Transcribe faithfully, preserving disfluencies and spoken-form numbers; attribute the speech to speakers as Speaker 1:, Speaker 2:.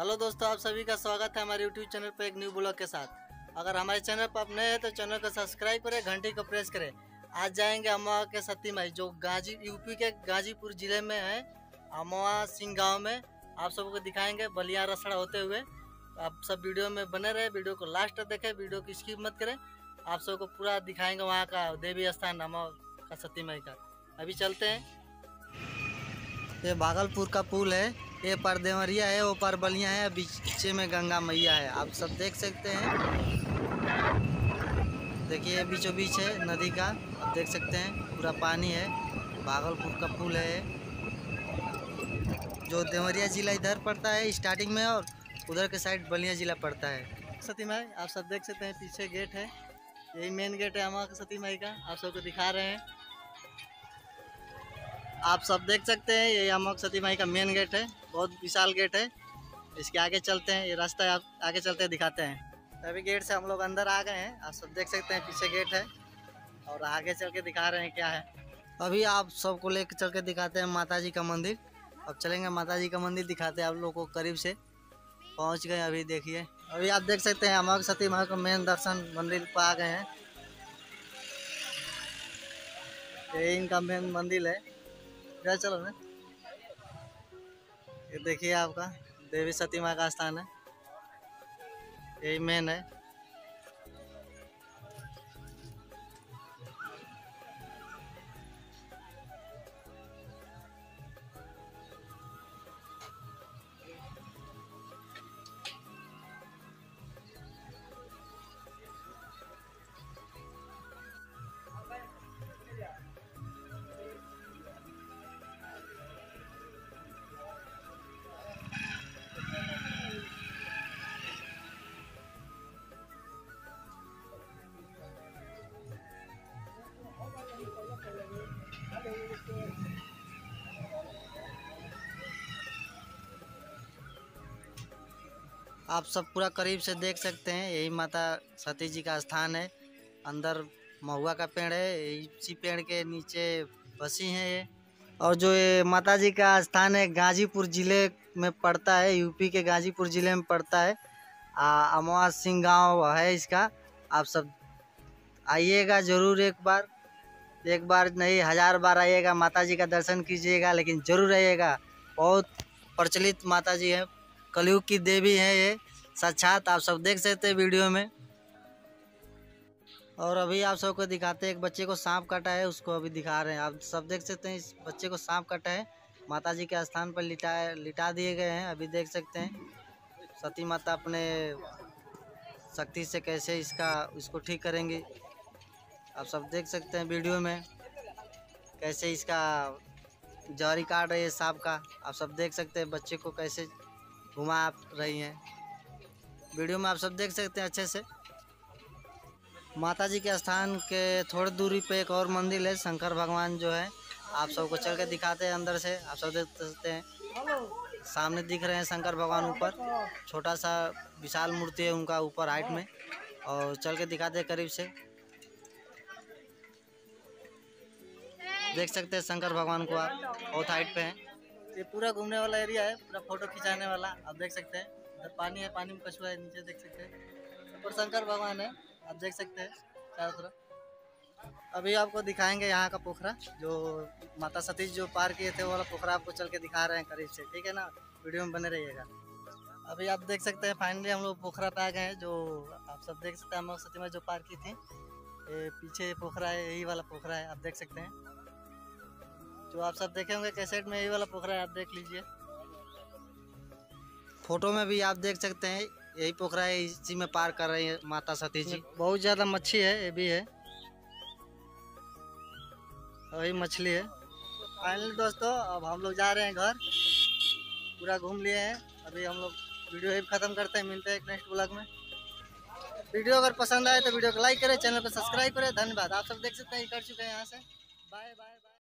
Speaker 1: Hello दोस्तों, आप सभी का स्वागत है हमारे यूट्यूब चैनल पर एक न्यू ब्लॉग के साथ। अगर हमारे चैनल पर आप नए हैं तो चैनल को सब्सक्राइब करें, घंटी को प्रेस करें। आज जाएंगे अमवा के सती माई, जो गाजी यूपी के गाजीपुर जिले में है, अमवा सिंह गाँव में। आप सबको दिखाएंगे बलिया रसड़ा होते हुए। आप सब वीडियो में बने रहे, वीडियो को लास्ट तक देखें, वीडियो की स्किप मत करें। आप सबको पूरा दिखाएंगे वहाँ का देवी स्थान अमवा का सती माई का। अभी चलते हैं। ये भागलपुर का पुल है, ये पर देवरिया है, वो पर बलिया है, बीच में गंगा मैया है। आप सब देख सकते हैं, देखिए बीचों बीच है नदी का, आप देख सकते हैं पूरा पानी है। भागलपुर का पुल है, जो देवरिया जिला इधर पड़ता है स्टार्टिंग में, और उधर के साइड बलिया जिला पड़ता है। सती माई आप सब देख सकते हैं, पीछे गेट है, यही मेन गेट है अमवा सती माई का। आप सबको दिखा रहे हैं, आप सब देख सकते हैं, ये अमवा सती माई का मेन गेट है, बहुत विशाल गेट है। इसके आगे चलते हैं, ये रास्ता आप आगे चलते हैं दिखाते हैं। अभी गेट से हम लोग अंदर आ गए हैं, आप सब देख सकते हैं पीछे गेट है, और आगे चल के दिखा रहे हैं क्या है। अभी आप सबको लेकर चल के दिखाते हैं माता जी का मंदिर। अब चलेंगे माता जी का मंदिर दिखाते हैं आप लोगों को करीब से। पहुंच गए अभी, देखिए अभी आप देख सकते हैं अमवा सती माई का मेन दर्शन मंदिर पर आ गए हैं। ये इनका मेन मंदिर है, क्या चलो ना, ये देखिए आपका देवी सती माँ का स्थान है, यही मेन है। आप सब पूरा करीब से देख सकते हैं, यही माता सती जी का स्थान है। अंदर महुआ का पेड़ है, इसी पेड़ के नीचे बसी हैं ये। और जो ये माता जी का स्थान है गाजीपुर जिले में पड़ता है, यूपी के गाजीपुर जिले में पड़ता है। अमवा सिंह गाँव है इसका। आप सब आइएगा ज़रूर, एक बार एक बार नहीं हजार बार आइएगा, माता जी का दर्शन कीजिएगा, लेकिन ज़रूर आइएगा। बहुत प्रचलित माता जी है, कलयुग की देवी है ये साक्षात, आप सब देख सकते हैं वीडियो में। और अभी आप सबको दिखाते हैं, एक बच्चे को सांप काटा है, उसको अभी दिखा रहे हैं। आप सब देख सकते हैं, इस बच्चे को सांप काटा है, माता जी के स्थान पर लिटा लिटा दिए गए हैं। अभी देख सकते हैं सती माता अपने शक्ति से कैसे इसका इसको ठीक करेंगी। आप सब देख सकते हैं वीडियो में कैसे इसका जहरी काट रही है सांप का। आप सब देख सकते हैं बच्चे को कैसे घुमा रही हैं, वीडियो में आप सब देख सकते हैं अच्छे से। माता जी के स्थान के थोड़ी दूरी पे एक और मंदिर है, शंकर भगवान जो है, आप सबको चल के दिखाते हैं अंदर से। आप सब देख सकते हैं सामने दिख रहे हैं शंकर भगवान, ऊपर छोटा सा विशाल मूर्ति है उनका ऊपर हाइट में, और चल के दिखाते हैं करीब से। देख सकते हैं शंकर भगवान को, आप बहुत हाइट पे हैं। ये पूरा घूमने वाला एरिया है, पूरा फोटो खिंचाने वाला। आप देख सकते हैं इधर पानी है, पानी में कछुआ है, नीचे देख सकते हैं ऊपर शंकर भगवान है, आप देख सकते हैं चारों तरफ। अभी आपको दिखाएंगे यहाँ का पोखरा, जो माता सती जो पार किए थे वो वाला पोखरा आपको चल के दिखा रहे हैं करीब से, ठीक है ना, वीडियो में बने रहिएगा। अभी आप देख सकते हैं फाइनली हम लोग पोखरा पे आ गए हैं, जो आप सब देख सकते हैं अमवा सती माई जो पार की थी। ये पीछे पोखरा है, यही वाला पोखरा है, आप देख सकते हैं। जो आप सब देखे होंगे कैसेट में, यही वाला पोखरा है, आप देख लीजिए। फोटो में भी आप देख सकते हैं यही पोखरा है, इसी में पार कर रही है माता सती जी। बहुत ज़्यादा मच्छी है, ये भी है, वही मछली है। फाइनली दोस्तों अब हम लोग जा रहे हैं घर, पूरा घूम लिए हैं। अभी हम लोग वीडियो ही ख़त्म करते हैं, मिलते हैं एक नेक्स्ट ब्लॉग में। वीडियो अगर पसंद आए तो वीडियो को लाइक करें, चैनल को सब्सक्राइब करें। धन्यवाद। आप सब देख सकते हैं कर चुके हैं यहाँ से। Bye bye bye.